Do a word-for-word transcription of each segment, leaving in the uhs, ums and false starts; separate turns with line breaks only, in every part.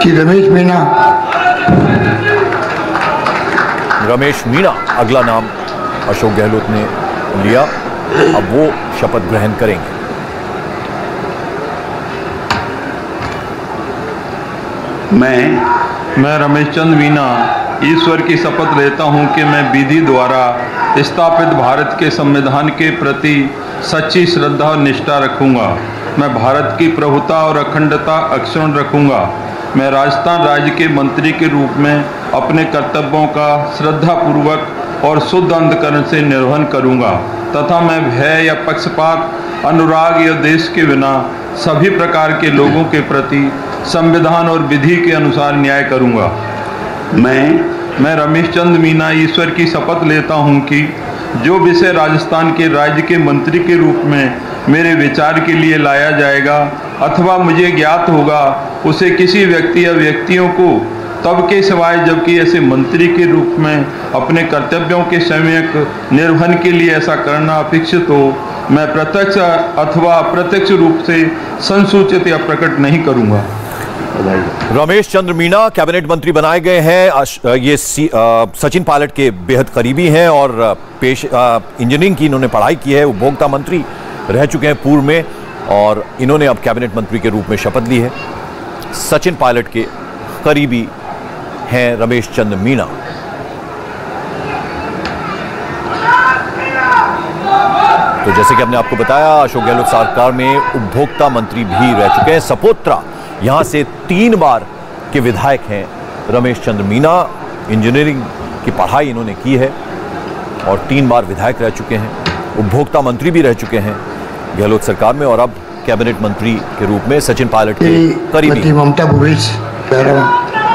कि रमेश मीणा।
रमेश मीणा अगला नाम अशोक गहलोत ने लिया। अब वो शपथ ग्रहण करेंगे।
मैं मैं रमेश चंद्र मीणा ईश्वर की शपथ लेता हूं कि मैं विधि द्वारा स्थापित भारत के संविधान के प्रति सच्ची श्रद्धा और निष्ठा रखूंगा। मैं भारत की प्रभुता और अखंडता अक्षुण्ण रखूंगा। मैं राजस्थान राज्य के मंत्री के रूप में अपने कर्तव्यों का श्रद्धापूर्वक और शुद्ध अंतःकरण से निर्वहन करूंगा तथा मैं भय या पक्षपात, अनुराग या देश के बिना सभी प्रकार के लोगों के प्रति संविधान और विधि के अनुसार न्याय करूंगा। मैं मैं रमेश चंद्र मीणा ईश्वर की शपथ लेता हूं कि जो विषय राजस्थान के राज्य के मंत्री के रूप में मेरे विचार के लिए लाया जाएगा अथवा मुझे ज्ञात होगा, उसे किसी व्यक्ति या व्यक्तियों को तब के सिवाय जबकि ऐसे मंत्री के रूप में अपने कर्तव्यों के सम्यक निर्वहन के लिए ऐसा करना अपेक्षित हो, मैं प्रत्यक्ष अथवा अप्रत्यक्ष रूप से संसूचित या प्रकट नहीं करूंगा।
रमेश चंद्र मीणा कैबिनेट मंत्री बनाए गए हैं। ये सचिन पायलट के बेहद करीबी हैं और पेश इंजीनियरिंग की इन्होंने पढ़ाई की है। उपभोक्ता मंत्री रह चुके हैं पूर्व में और इन्होंने अब कैबिनेट मंत्री के रूप में शपथ ली है। सचिन पायलट के करीबी हैं रमेश चंद्र मीणा। तो जैसे कि हमने आपको बताया, अशोक गहलोत सरकार में उपभोक्ता मंत्री भी रह चुके हैं। सपोत्रा यहां से तीन बार के विधायक हैं रमेश चंद्र मीणा। इंजीनियरिंग की पढ़ाई इन्होंने की है और तीन बार विधायक रह चुके हैं। उपभोक्ता मंत्री भी रह चुके हैं गहलोत सरकार में और अब कैबिनेट मंत्री के रूप में सचिन पायलट के करीबी
ममता भूपेश बैरवा।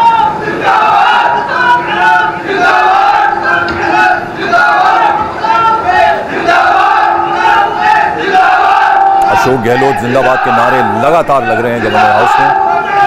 अशोक गहलोत जिंदाबाद के नारे लगातार लग रहे हैं गवर्नर हाउस में।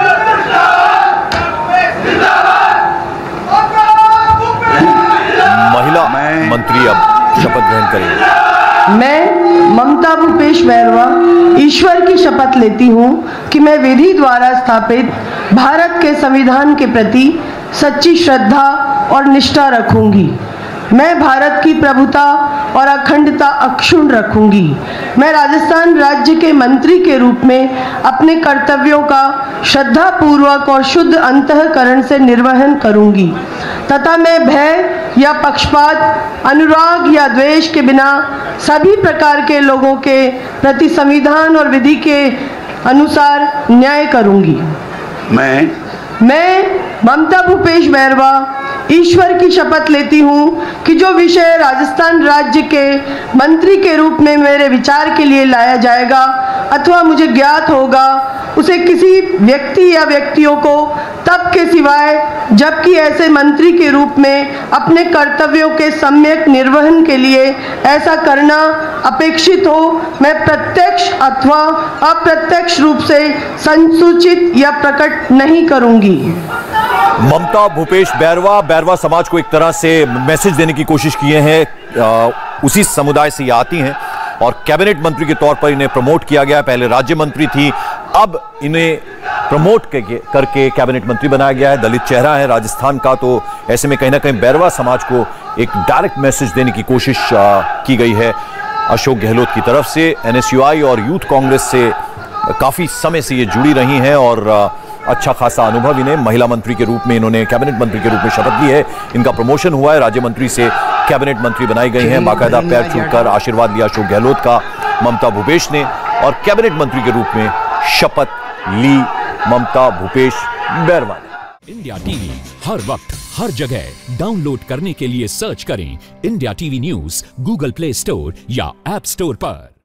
महिला मंत्री अब शपथ ग्रहण करेंगी।
मैं ममता भूपेश बैरवा ईश्वर की शपथ लेती हूं कि मैं विधि द्वारा स्थापित भारत के संविधान के प्रति सच्ची श्रद्धा और निष्ठा रखूंगी। मैं भारत की प्रभुता और अखंडता अक्षुण्ण रखूंगी। मैं राजस्थान राज्य के मंत्री के रूप में अपने कर्तव्यों का श्रद्धापूर्वक और शुद्ध अंतःकरण से निर्वहन करूंगी तथा मैं भय या पक्षपात, अनुराग या द्वेष के बिना सभी प्रकार के लोगों के प्रति संविधान और विधि के अनुसार न्याय करूंगी।
मैं
मैं ममता भूपेश बैरवा ईश्वर की शपथ लेती हूँ कि जो विषय राजस्थान राज्य के मंत्री के रूप में मेरे विचार के लिए लाया जाएगा अथवा मुझे ज्ञात होगा, उसे किसी व्यक्ति या व्यक्तियों को तब के सिवाय जबकि ऐसे मंत्री के रूप में अपने कर्तव्यों के सम्यक निर्वहन के लिए ऐसा करना अपेक्षित हो, मैं प्रत्यक्ष अथवा अप्रत्यक्ष रूप से संसूचित या प्रकट नहीं करूंगी।
ममता भूपेश बैरवा बैरवा समाज को एक तरह से मैसेज देने की कोशिश किए हैं। उसी समुदाय से ये आती हैं और कैबिनेट मंत्री के तौर पर इन्हें प्रमोट किया गया। पहले राज्य मंत्री थी, अब इन्हें प्रमोट करके करके कैबिनेट मंत्री बनाया गया है। दलित चेहरा है राजस्थान का, तो ऐसे में कहीं ना कहीं बैरवा समाज को एक डायरेक्ट मैसेज देने की कोशिश की गई है अशोक गहलोत की तरफ से। एनएसयूआई और यूथ कांग्रेस से काफी समय से ये जुड़ी रही हैं और अच्छा खासा अनुभव इन्हें। महिला मंत्री के रूप में इन्होंने कैबिनेट मंत्री के रूप में शपथ ली है। इनका प्रमोशन हुआ है, राज्य मंत्री से कैबिनेट मंत्री बनाई गई हैं। बाकायदा पैर छूकर आशीर्वाद लिया अशोक गहलोत का ममता भूपेश ने और कैबिनेट मंत्री के रूप में शपथ ली ममता भूपेश बैरवा ने।
इंडिया टीवी हर वक्त हर जगह डाउनलोड करने के लिए सर्च करें India TV news Google play store या ऐप स्टोर पर।